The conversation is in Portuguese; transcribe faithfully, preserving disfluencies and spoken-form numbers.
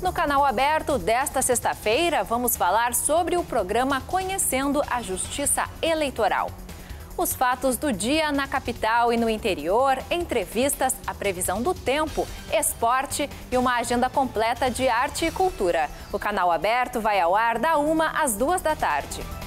No Canal Aberto desta sexta-feira, vamos falar sobre o programa Conhecendo a Justiça Eleitoral. Os fatos do dia na capital e no interior, entrevistas, a previsão do tempo, esporte e uma agenda completa de arte e cultura. O Canal Aberto vai ao ar da uma às duas da tarde.